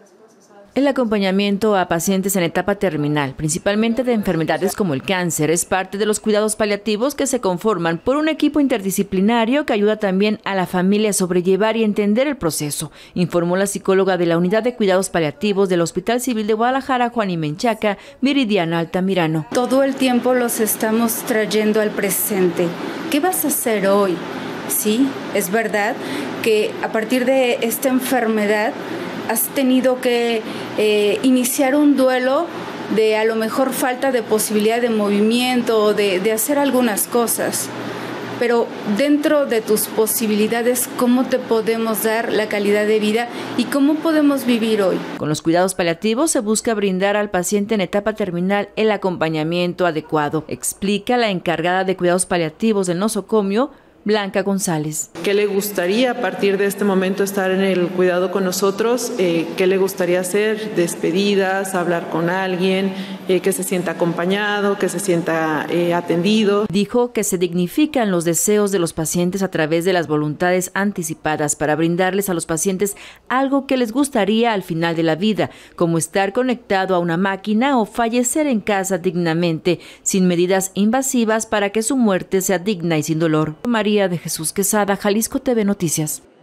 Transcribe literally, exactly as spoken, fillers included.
El acompañamiento a pacientes en etapa terminal, principalmente de enfermedades como el cáncer, es parte de los cuidados paliativos que se conforman por un equipo interdisciplinario que ayuda también a la familia a sobrellevar y entender el proceso, informó la psicóloga de la Unidad de Cuidados Paliativos del Hospital Civil de Guadalajara, Juani Menchaca, Viridiana Altamirano. Todo el tiempo los estamos trayendo al presente. ¿Qué vas a hacer hoy? Sí, es verdad que a partir de esta enfermedad has tenido que eh, iniciar un duelo de a lo mejor falta de posibilidad de movimiento, de, de hacer algunas cosas. Pero dentro de tus posibilidades, ¿cómo te podemos dar la calidad de vida y cómo podemos vivir hoy? Con los cuidados paliativos se busca brindar al paciente en etapa terminal el acompañamiento adecuado, explica la encargada de cuidados paliativos del nosocomio, Blanca González. ¿Qué le gustaría a partir de este momento estar en el cuidado con nosotros? Eh, ¿Qué le gustaría hacer? Despedidas, hablar con alguien, eh, que se sienta acompañado, que se sienta eh, atendido. Dijo que se dignifican los deseos de los pacientes a través de las voluntades anticipadas para brindarles a los pacientes algo que les gustaría al final de la vida, como estar conectado a una máquina o fallecer en casa dignamente, sin medidas invasivas para que su muerte sea digna y sin dolor. María de Jesús Quesada, Jalisco T V Noticias.